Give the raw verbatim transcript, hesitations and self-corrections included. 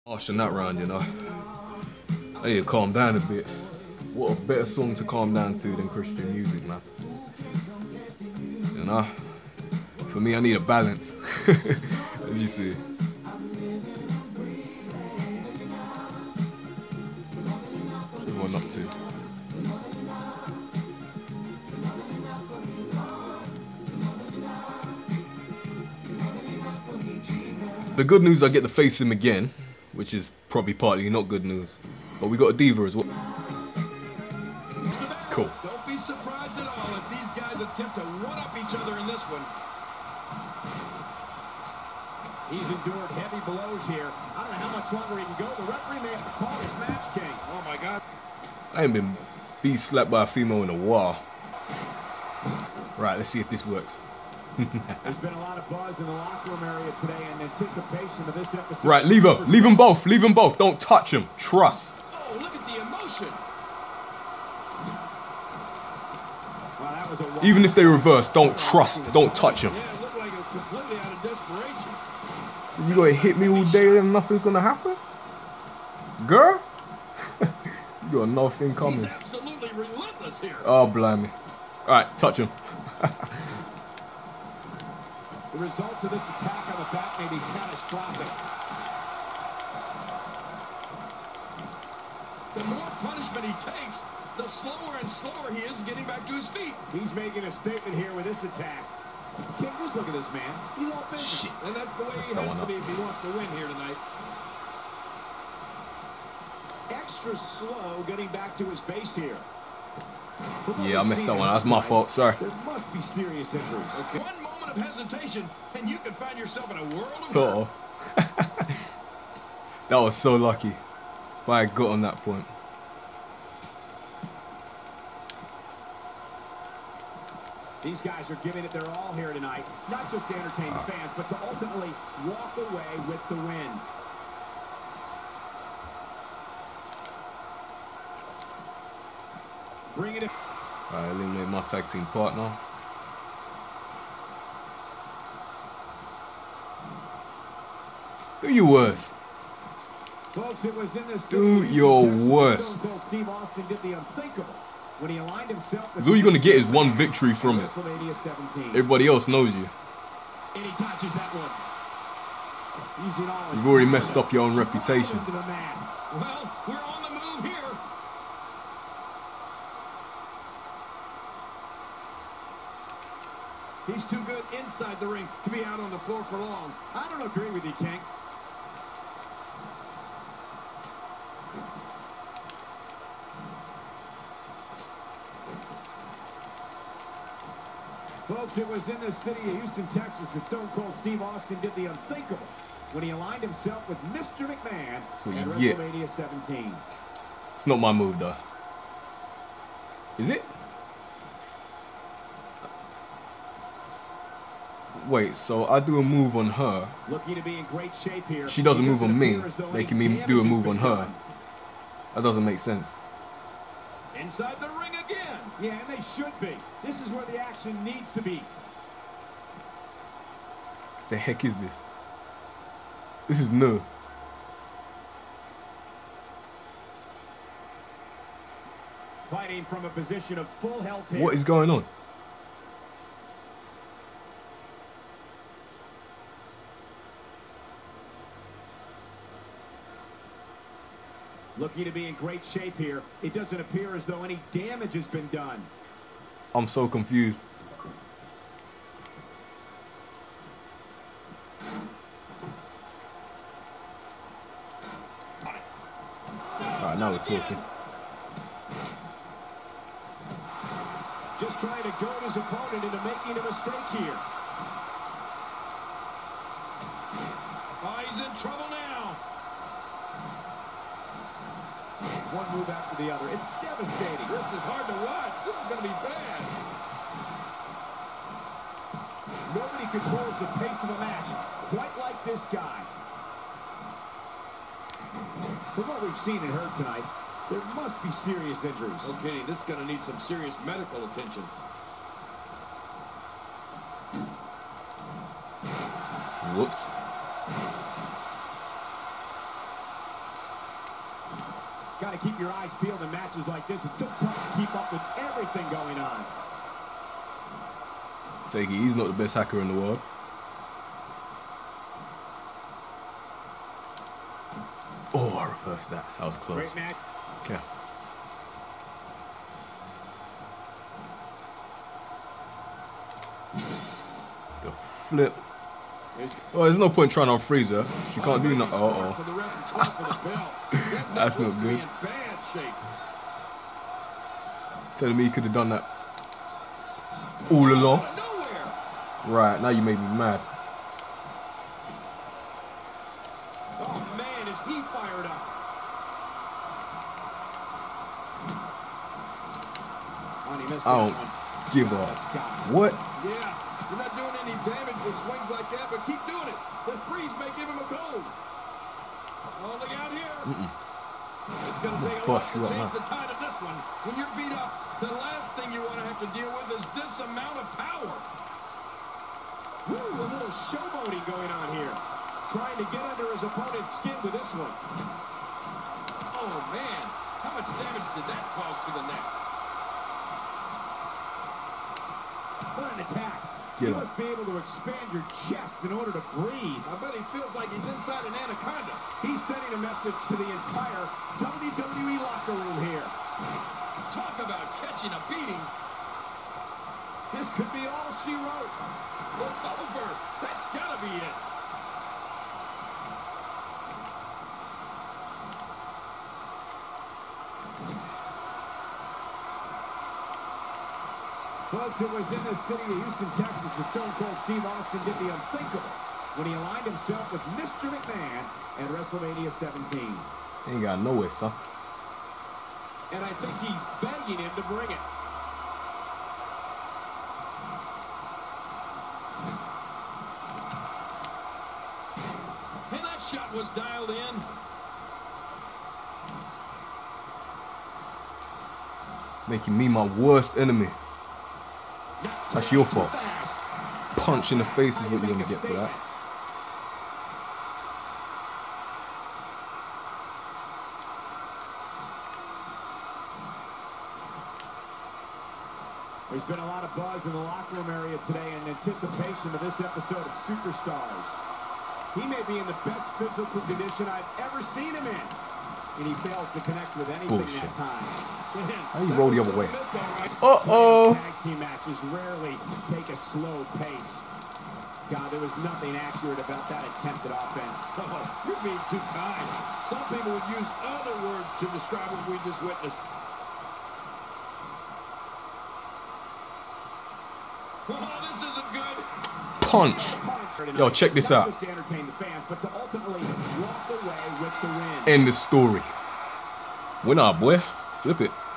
Harsh in that round, you know. I need to calm down a bit. What a better song to calm down to than Christian music, man. You know? For me, I need a balance. As you see. What's everyone up to? The good news, I get to face him again, which is probably partly not good news. But we got a diva as well. Cool. Don't be surprised at all if these guys attempt to one-up each other in this one. He's endured heavy blows here. I don't know how much longer he can go. The referee may have to call this match, King. Oh my God. I ain't been beat slapped by a female in a while. Right, let's see if this works. There's been a lot of buzz in the locker room area today in anticipation of this episode. Right, leave her. Leave them both. Leave them both. Don't touch them. Trust. Oh, look at the emotion. Well, that was a Even if they reverse, don't trust. Don't touch them. Yeah, it looked like it was completely out of desperation. You gonna hit me all day and nothing's gonna happen? Girl? You got nothing coming. He's absolutely relentless here. Oh, blimey. Alright, touch him. The results of this attack on the back may be catastrophic. The more punishment he takes, the slower and slower he is getting back to his feet. He's making a statement here with this attack. King, just look at this man. He's all business. Shit. And that's the way That's he the has one to up. be if he wants to win here tonight. Extra slow getting bac to his base here. Yeah, I missed that one. That's my fault. Sorry. There must be serious injuries. Okay. One moment of hesitation, and you can find yourself in a world of hurt. Uh-oh. That was so lucky. If I had got on that point. These guys are giving it their all here tonight, not just to entertain the fans, but to ultimately walk away with the win. Bring it in. Alright, eliminate my tag team partner. Do your worst. Folks, it was in this Do your worst. Steve Austin did the unthinkable when he aligned himself with Because all you're going to get is one victory from it. WrestleMania seventeen. Everybody else knows you. And he touches that one. Using all his You've already messed up your own reputation. into the man. Well, we're on the move here. He's too good inside the ring to be out on the floor for long. I don't agree with you, King. Folks, it was in the city of Houston, Texas, that Stone Cold Steve Austin did the unthinkable when he aligned himself with Mister McMahon So at you get- WrestleMania seventeen. It's not my move, though. Is it? Wait, so I do a move on her. Looking to be in great shape here. She does a It move on me, appear as though making any me do a damage has move been on her. done. That doesn't make sense. Inside the ring again. Yeah, and they should be. This is where the action needs to be. The heck is this? This is new. Fighting from a position of full health here. What is going on? Looking to be in great shape here. It doesn't appear as though any damage has been done. I'm so confused. Alright, now we're talking. Just trying to goad his opponent into making a mistake here. Oh, he's in trouble now. One move after the other. It's devastating. This is hard to watch. This is going to be bad. Nobody controls the pace of a match quite like this guy. From what we've seen and heard tonight, there must be serious injuries. Okay, this is going to need some serious medical attention. Whoops. Got to keep your eyes peeled in matches like this. It's so tough to keep up with everything going on. Take it, he's not the best hacker in the world. Oh, I reversed that. That was close. Okay. The flip. Oh, there's no point trying to unfreeze her. She can't do nothing. Uh oh. That's not good. Telling me you could have done that all along. Right, now you made me mad. Oh man, is he fired up? I don't give up. What? Yeah, you're not doing any damage with swings like that, but keep doing it. The freeze may give him a cold. Oh, look out here. Mm-mm. It's going to take a lot to change the tide of this one. When you're beat up, the last thing you want to have to deal with is this amount of power. Woo, a little showboating going on here. Trying to get under his opponent's skin with this one. Oh, man. How much damage did that cause to the neck? What an attack. Get you up. must be able to expand your chest in order to breathe. I bet he feels like he's inside an anaconda. He's sending a message to the entire W W E locker room here. Talk about catching a beating. This could be all she wrote. It's over. That's got to be it. Folks, it was in the city of Houston, Texas, that Stone Cold Steve Austin did the unthinkable when he aligned himself with Mister McMahon at WrestleMania seventeen. He ain't got nowhere, son. And I think he's begging him to bring it. And that shot was dialed in. Making me my worst enemy. That's your fault. Punch in the face is what you're gonna get for that. There's been a lot of buzz in the locker room area today in anticipation of this episode of Superstars. He may be in the best physical condition I've ever seen him in. And he fails to connect with anything Bullshit. that time. How you roll the other way? Uh-oh. Tag team matches rarely take a slow pace. God, there was nothing accurate about that attempted offense. Oh, you're being too kind. Some people would use other words to describe what we just witnessed. Oh, this isn't good. Punch. Yo, check this out. End the story. Win up, boy. Flip it.